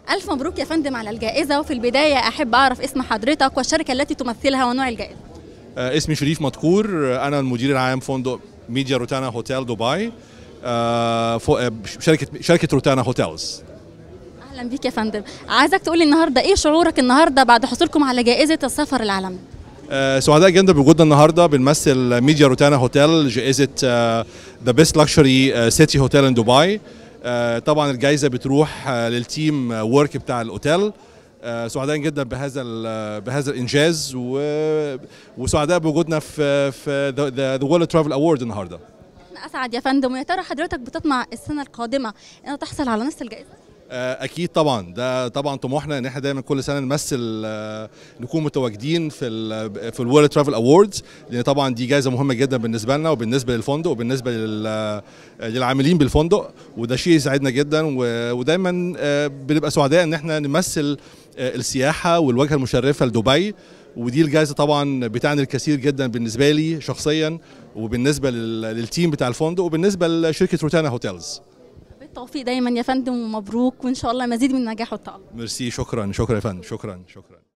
ألف مبروك يا فندم على الجائزة، وفي البداية أحب أعرف اسم حضرتك والشركة التي تمثلها ونوع الجائزة. اسمي شريف مدكور، أنا المدير العام فندق ميديا روتانا هوتيل دبي، شركة روتانا هوتيلز. أهلا بيك يا فندم. عايزك تقولي النهاردة إيه شعورك النهاردة بعد حصولكم على جائزة السفر العالمي؟ سعداء جدا بوجودنا النهارده، بنمثل ميديا روتانا هوتيل جائزة ذا بيست لكشري سيتي هوتيل ان دبي. طبعا الجائزة بتروح للتيم وورك بتاع الأوتيل. سعداء جدا بهذا الانجاز، وسعداء بوجودنا في ذا وورلد ترافل اوورد النهارده. أنا أسعد يا فندم. ويا ترى حضرتك بتطمع السنة القادمة أن تحصل على نفس الجائزة؟ اكيد طبعا، ده طبعا طموحنا ان احنا دايما كل سنه نمثل، نكون متواجدين في الورلد ترافل اووردز، لان طبعا دي جائزه مهمه جدا بالنسبه لنا وبالنسبه للفندق وبالنسبه للعاملين بالفندق، وده شيء يسعدنا جدا. ودايما بنبقى سعداء ان احنا نمثل السياحه والواجهه المشرفه لدبي، ودي الجائزه طبعا بتعني الكثير جدا بالنسبه لي شخصيا، وبالنسبه للتيم بتاع الفندق، وبالنسبه لشركه روتانا هوتيلز. بالتوفيق دايما يا فندم، ومبروك، وان شاء الله مزيد من النجاح والتألق. ميرسي، شكرا يا فندم، شكرا.